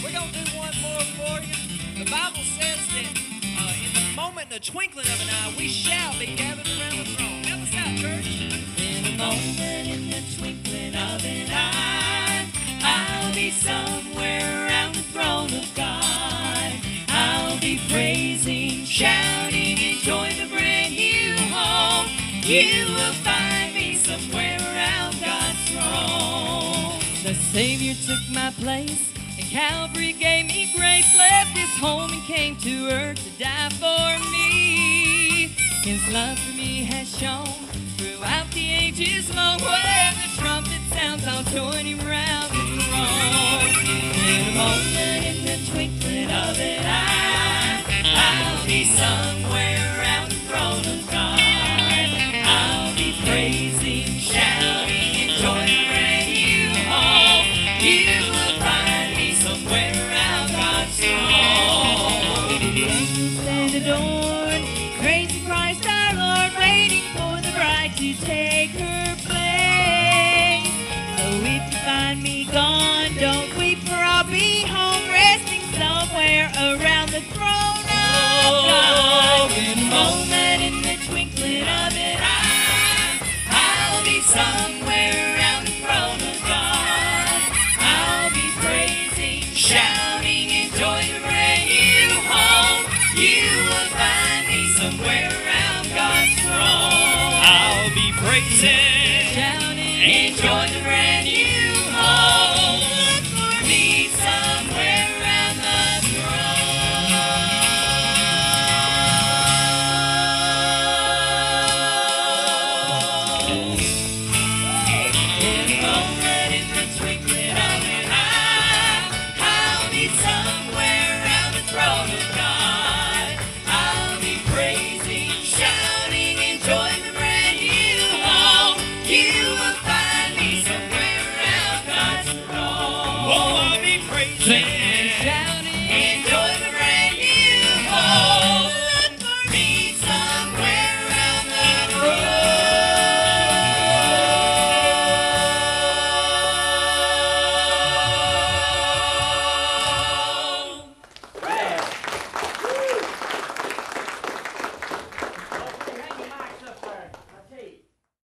We're going to do one more for you. The Bible says that in the moment, in the twinkling of an eye, we shall be gathered around the throne. Help us out, church. In a moment, in the twinkling of an eye, I'll be somewhere around the throne of God. I'll be praising, shouting, enjoying the brand new home. You will find me somewhere around God's throne. The Savior took my place, and Calvary gave me grace. Left his home and came to earth to die for me. His love for me has shone throughout the ages long. When the trumpet sounds, I'll join him round the throne. In a moment, in the twinkling of an eye, I'll be somewhere around the throne of God. I'll be praising, shouting, enjoying the brand new home. You will find me somewhere around God's throne. Angels stand adored, praising Christ our Lord, waiting for the bride to take her place. So if you find me gone, don't weep, for I'll be home, resting somewhere around the throne of God. In a moment,